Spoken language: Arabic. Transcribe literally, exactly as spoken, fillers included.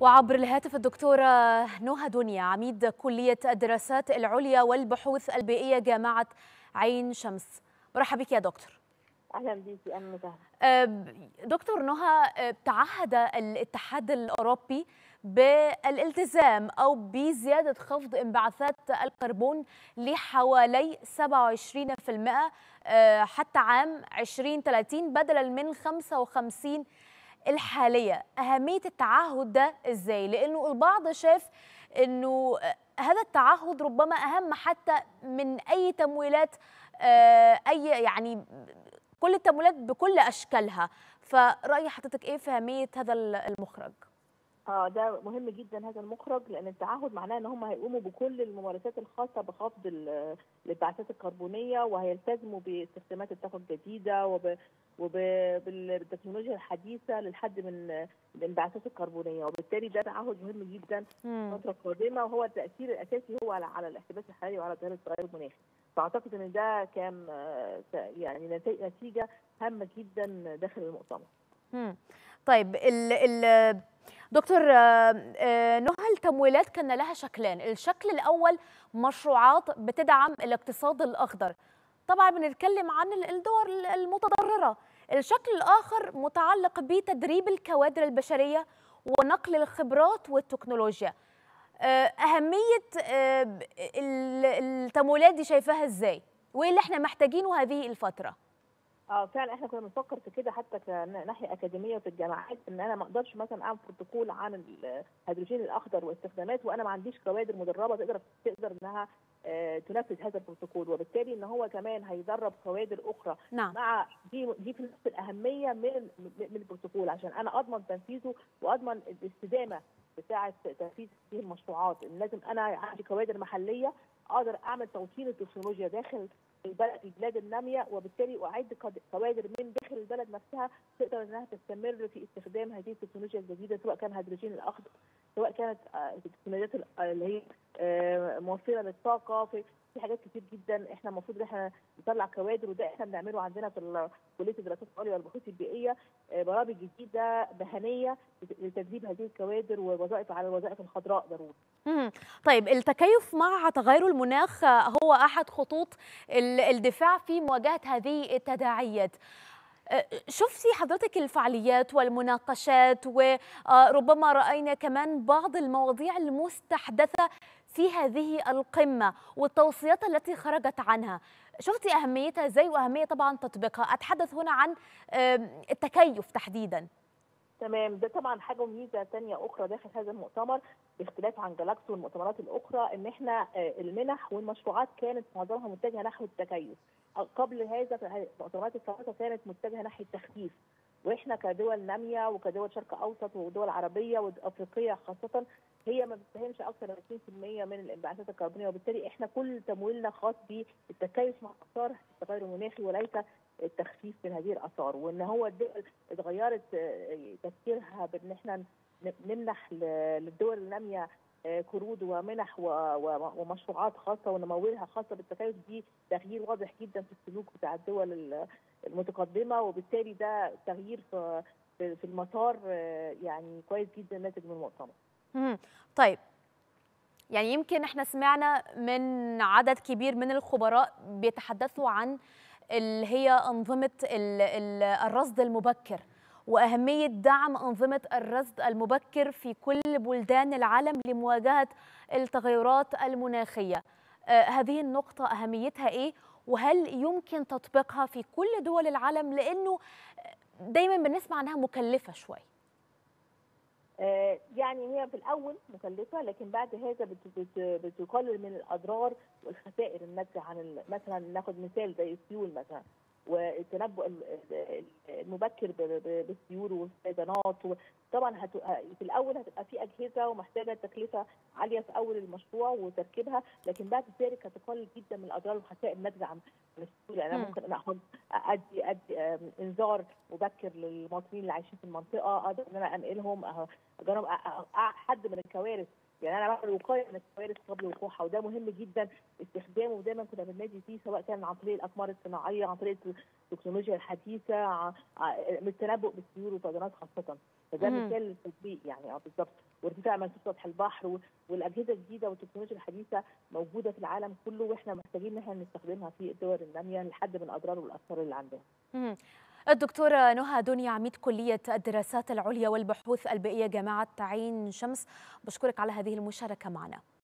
وعبر الهاتف الدكتورة نهى دنيا، عميد كلية الدراسات العليا والبحوث البيئية جامعة عين شمس. مرحبا بك يا دكتور. اهلا بيكي. اهلا وسهلا. دكتور نهى، تعهد الاتحاد الاوروبي بالالتزام او بزياده خفض انبعاثات الكربون لحوالي سبعة وعشرين بالمئة حتى عام ألفين وثلاثين بدلا من خمسة وخمسين الحاليه. اهميه التعهد ده ازاي؟ لانه البعض شاف انه هذا التعهد ربما اهم حتى من اي تمويلات، اي يعني كل التمويلات بكل اشكالها. فرأي حضرتك ايه في اهميه هذا المخرج؟ اه ده مهم جدا هذا المخرج، لان التعهد معناه ان هم هيقوموا بكل الممارسات الخاصه بخفض الانبعاثات الكربونيه، وهيلتزموا باستخدامات الطاقه الجديده وب وبالتكنولوجيا الحديثه للحد من الانبعاثات الكربونيه، وبالتالي ده تعهد مهم جدا الفتره القادمه، وهو التاثير الاساسي هو على على الاحتباس الحراري وعلى ظاهره التغير المناخي. فاعتقد ان ده كان يعني نتيجه هامه جدا داخل المؤتمر. امم طيب ال ال دكتور نهى، التمويلات كان لها شكلين. الشكل الاول مشروعات بتدعم الاقتصاد الاخضر، طبعا بنتكلم عن الدول المتضرره. الشكل الاخر متعلق بتدريب الكوادر البشريه ونقل الخبرات والتكنولوجيا. اهميه التمويلات دي شايفاها ازاي؟ وايه اللي احنا محتاجينه هذه الفتره؟ اه فعلا احنا كنا بنفكر في كده حتى كناحيه اكاديميه في الجامعات، ان انا ما اقدرش مثلا اعمل بروتوكول عن الهيدروجين الاخضر واستخداماته وانا ما عنديش كوادر مدربه تقدر تقدر انها آه تنفذ هذا البروتوكول، وبالتالي ان هو كمان هيدرب كوادر اخرى. نعم. مع دي دي في نفس الاهميه من من البروتوكول، عشان انا اضمن تنفيذه واضمن الاستدامه بتاعه تنفيذ هذه المشروعات. لازم انا عندي كوادر محليه اقدر اعمل توطين التكنولوجيا داخل البلد البلاد الناميه، وبالتالي اعد كوادر من داخل البلد نفسها تقدر انها تستمر في استخدام هذه التكنولوجيا الجديده، سواء كان الهيدروجين الاخضر، سواء كانت التكنولوجيات اللي هي موفره للطاقه. في في حاجات كتير جدا احنا المفروض ان احنا نطلع كوادر، وده احنا بنعمله عندنا في كليه الدراسات العليا والبحوث البيئيه، برامج جديده مهنيه لتدريب هذه الكوادر ووظائف على الوظائف الخضراء ضروري. امم طيب، التكيف مع تغير المناخ هو احد خطوط الدفاع في مواجهه هذه التداعيات. شفتي حضرتك الفعاليات والمناقشات، وربما رأينا كمان بعض المواضيع المستحدثة في هذه القمة والتوصيات التي خرجت عنها، شفتي أهميتها ازاي وأهمية طبعا تطبيقها؟ أتحدث هنا عن التكيف تحديدا. تمام، ده طبعا حاجه ميزه ثانيه اخرى داخل هذا المؤتمر باختلاف عن جالاكسو والمؤتمرات الاخرى، ان احنا المنح والمشروعات كانت معظمها متجهه نحو التكيف. قبل هذا المؤتمرات الثلاثه كانت متجهه ناحيه التخفيف، واحنا كدول ناميه وكدول شرق اوسط ودول عربيه وافريقيه خاصه هي ما بتساهمش اكثر من عشرين بالمئة من الانبعاثات الكربونيه، وبالتالي احنا كل تمويلنا خاص بالتكيف مع اثار التغير المناخي وليس التخفيف من هذه الاثار. وان هو الدول اتغيرت تفكيرها بان احنا نمنح للدول الناميه قروض ومنح ومشروعات خاصه ونمولها خاصه بالتكيف. دي تغيير واضح جدا في السلوك بتاع الدول المتقدمه، وبالتالي ده تغيير في في المسار يعني كويس جدا ناتج من المؤتمر. امم طيب، يعني يمكن احنا سمعنا من عدد كبير من الخبراء بيتحدثوا عن اللي هي أنظمة الرصد المبكر وأهمية دعم أنظمة الرصد المبكر في كل بلدان العالم لمواجهة التغيرات المناخية. آه هذه النقطة أهميتها إيه؟ وهل يمكن تطبيقها في كل دول العالم؟ لأنه دايما بنسمع أنها مكلفة شوي. آه يعني هي في الأول مكلفة، لكن بعد هذا بتقلل من الأضرار والخسائر الناتجة عن مثلا ناخد مثال زي السيول مثلا، والتنبؤ المبكر بالسيول والفيضانات. طبعا في الاول هتبقى في اجهزه ومحتاجه تكلفه عاليه في اول المشروع وتركيبها، لكن بعد ذلك هتقلل جدا من الاضرار والخسائر الناتجه عن السيول. يعني انا ممكن انا اخد ادي ادي انذار مبكر للمواطنين اللي عايشين في المنطقه، اقدر ان انا انقلهم، اجرب حد من الكوارث. يعني انا بعمل وقايه من الكوارث قبل وقوعها، وده مهم جدا استخدامه، ودايما كنا بننادي فيه سواء كان عن طريق الاقمار الصناعيه، عن طريق التكنولوجيا الحديثه، من التنبؤ بالسيول والفيضانات خاصه. فده مثال للتطبيق يعني اه بالظبط. وارتفاع منسوب سطح البحر والاجهزه الجديده والتكنولوجيا الحديثه موجوده في العالم كله، واحنا محتاجين ان احنا نستخدمها في الدول الناميه لحد من اضرار والاثار اللي عندنا. الدكتورة نهى دنيا، عميد كلية الدراسات العليا والبحوث البيئية جامعة عين شمس، بشكرك على هذه المشاركة معنا.